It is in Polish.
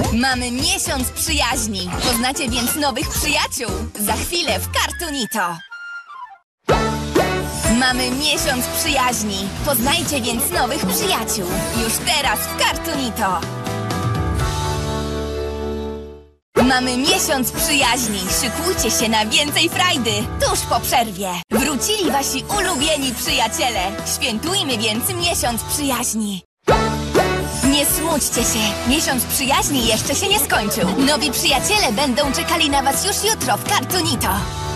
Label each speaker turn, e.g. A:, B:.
A: Mamy miesiąc przyjaźni. Poznacie więc nowych przyjaciół. Za chwilę w Cartoonito. Mamy miesiąc przyjaźni. Poznajcie więc nowych przyjaciół. Już teraz w Cartoonito. Mamy miesiąc przyjaźni. Szykujcie się na więcej frajdy. Tuż po przerwie. Wrócili wasi ulubieni przyjaciele. Świętujmy więc miesiąc przyjaźni. Nie smućcie się. Miesiąc przyjaźni jeszcze się nie skończył. Nowi przyjaciele będą czekali na was już jutro w Cartoonito.